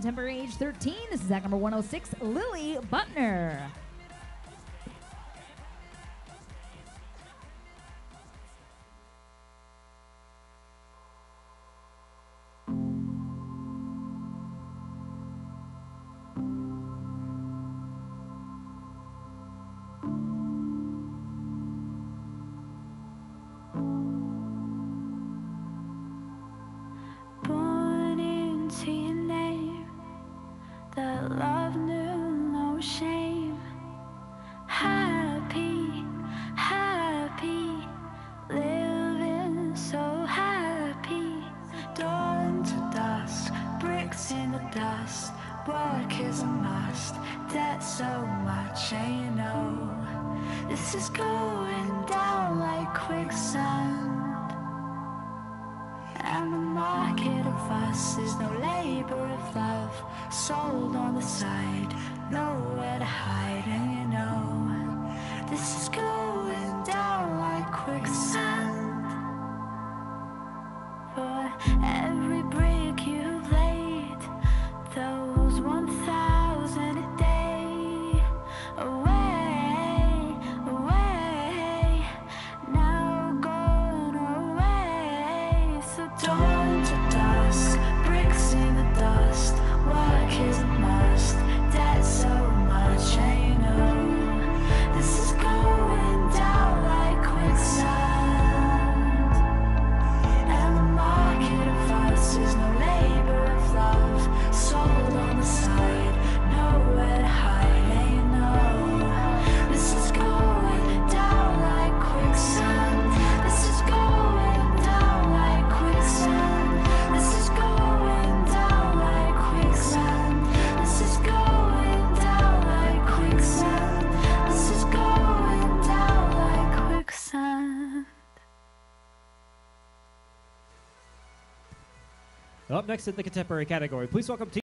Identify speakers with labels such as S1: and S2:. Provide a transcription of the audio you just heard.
S1: contemporary age 13. This is act number 106, Lily Butner.
S2: That love knew no shame. Happy, happy, living so happy. Dawn to dusk, bricks in the dust. Work is a must, that's so much, and you know this is going down like quicksand. And the market of us is no labor of love, sold on the side, nowhere to hide, and you know this is going down like quicksand. For every brick you've laid, those 1,000 a day, away, away, now gone away. So dawn to dusk, bricks in the dust, work is a must, that's so much, and you know this is going down like quicksand. And the market of us is no labor of love, sold on the side, nowhere to hide, and you know this is going down like quicksand. This is going down like quicksand. This is going down like quicksand. This is going down like quicksand. This is going down like quicksand.
S3: Up next in the contemporary category, please welcome